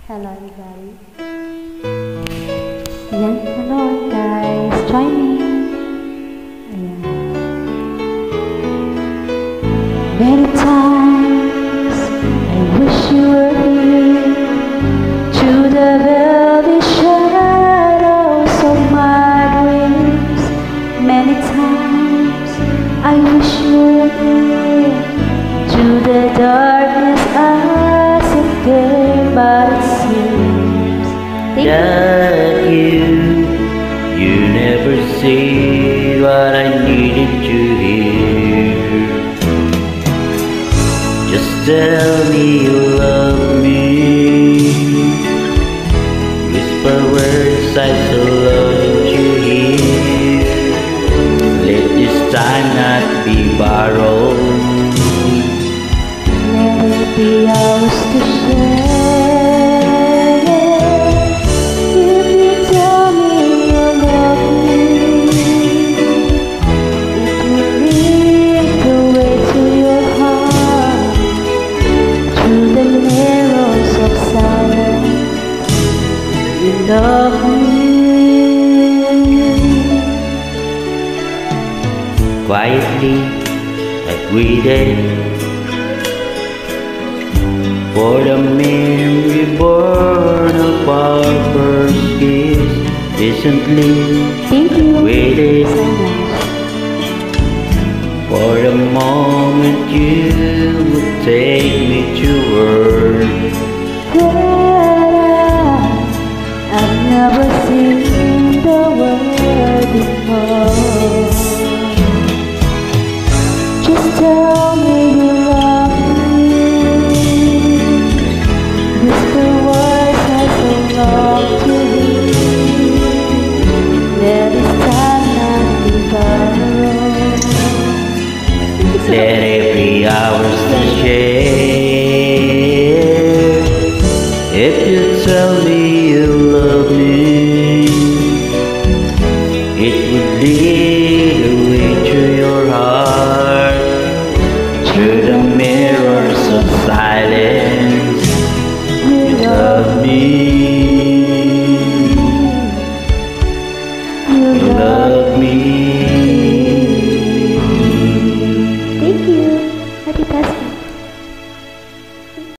Hello everybody. Yeah, hello guys, join me. Yeah. Many times I wish you were here, through the velvet shadows of my dreams. Many times I wish you were here, through the darkness as it came, but it seems that you never see what I needed to hear. Just tell me you love me, whisper words I so love to hear. Let this time not be borrowed, let it be ours to share. If you tell me you love me, it will lead the way to your heart, through the narrows of silence. You love me. quietly I waited for the memory born of our first kiss. Recently Thank you waited so much. for the moment you would take me to work. I've never seen the world before. Just tell me you love me, whisper words I so long to hear. Let this time not be borrowed. Let every hour to share. If you tell me you love me, it would lead the way